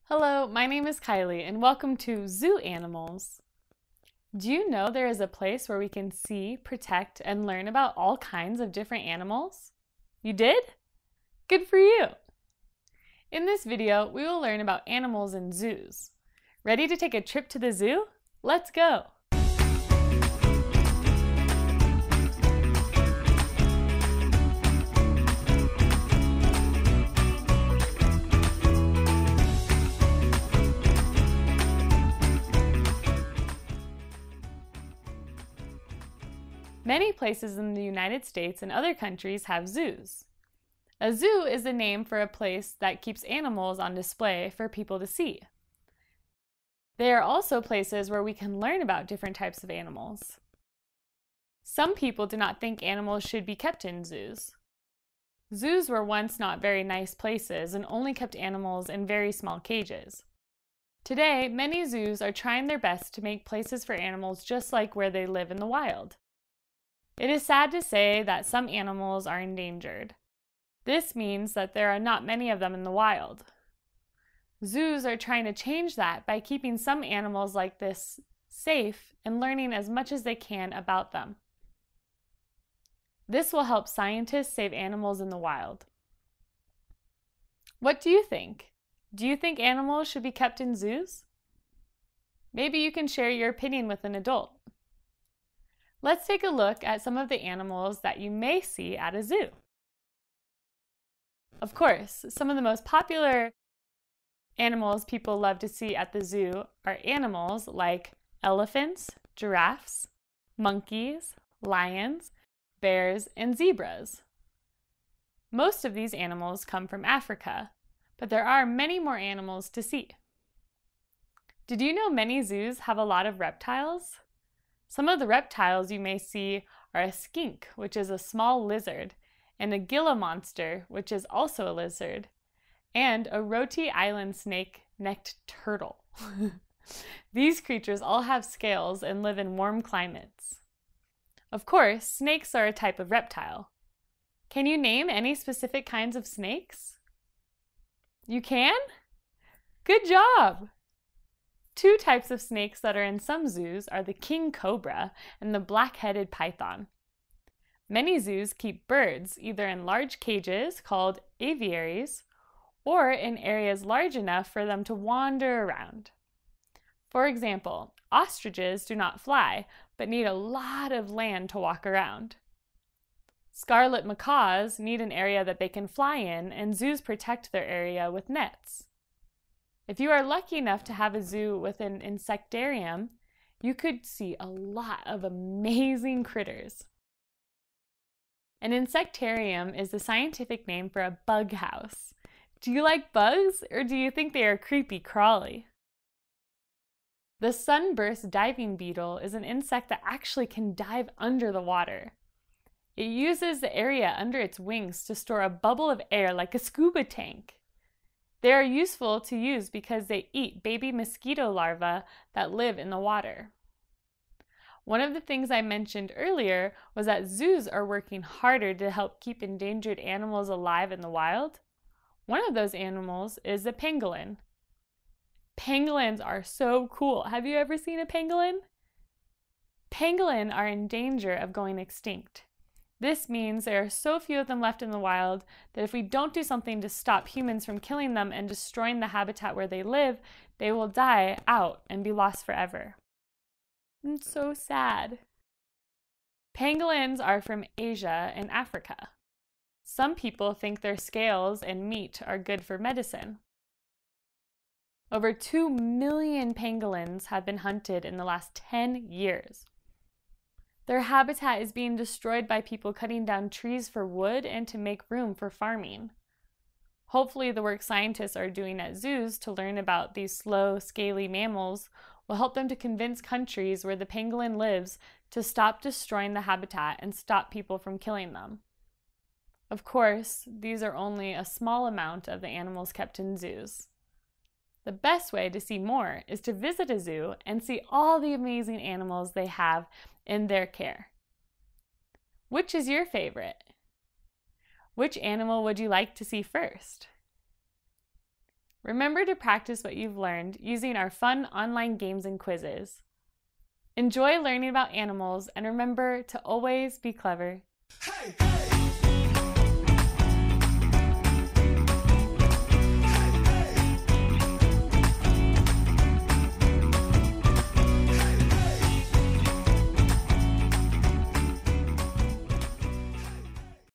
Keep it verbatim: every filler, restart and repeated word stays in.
Hello, my name is Kylie and welcome to Zoo Animals. Do you know there is a place where we can see, protect, and learn about all kinds of different animals? You did? Good for you! In this video, we will learn about animals in zoos. Ready to take a trip to the zoo? Let's go! Many places in the United States and other countries have zoos. A zoo is the name for a place that keeps animals on display for people to see. They are also places where we can learn about different types of animals. Some people do not think animals should be kept in zoos. Zoos were once not very nice places and only kept animals in very small cages. Today, many zoos are trying their best to make places for animals just like where they live in the wild. It is sad to say that some animals are endangered. This means that there are not many of them in the wild. Zoos are trying to change that by keeping some animals like this safe and learning as much as they can about them. This will help scientists save animals in the wild. What do you think? Do you think animals should be kept in zoos? Maybe you can share your opinion with an adult. Let's take a look at some of the animals that you may see at a zoo. Of course, some of the most popular animals people love to see at the zoo are animals like elephants, giraffes, monkeys, lions, bears, and zebras. Most of these animals come from Africa, but there are many more animals to see. Did you know many zoos have a lot of reptiles? Some of the reptiles you may see are a skink, which is a small lizard, and a Gila monster, which is also a lizard, and a Roti Island snake-necked turtle. These creatures all have scales and live in warm climates. Of course, snakes are a type of reptile. Can you name any specific kinds of snakes? You can? Good job! Two types of snakes that are in some zoos are the king cobra and the black-headed python. Many zoos keep birds either in large cages called aviaries or in areas large enough for them to wander around. For example, ostriches do not fly but need a lot of land to walk around. Scarlet macaws need an area that they can fly in, and zoos protect their area with nets. If you are lucky enough to have a zoo with an insectarium, you could see a lot of amazing critters. An insectarium is the scientific name for a bug house. Do you like bugs, or do you think they are creepy crawly? The sunburst diving beetle is an insect that actually can dive under the water. It uses the area under its wings to store a bubble of air like a scuba tank. They are useful to use because they eat baby mosquito larvae that live in the water. One of the things I mentioned earlier was that zoos are working harder to help keep endangered animals alive in the wild. One of those animals is the pangolin. Pangolins are so cool. Have you ever seen a pangolin? Pangolin are in danger of going extinct. This means there are so few of them left in the wild that if we don't do something to stop humans from killing them and destroying the habitat where they live, they will die out and be lost forever. It's so sad. Pangolins are from Asia and Africa. Some people think their scales and meat are good for medicine. Over two million pangolins have been hunted in the last ten years. Their habitat is being destroyed by people cutting down trees for wood and to make room for farming. Hopefully, the work scientists are doing at zoos to learn about these slow, scaly mammals will help them to convince countries where the pangolin lives to stop destroying the habitat and stop people from killing them. Of course, these are only a small amount of the animals kept in zoos. The best way to see more is to visit a zoo and see all the amazing animals they have in their care. Which is your favorite? Which animal would you like to see first? Remember to practice what you've learned using our fun online games and quizzes. Enjoy learning about animals and remember to always be clever.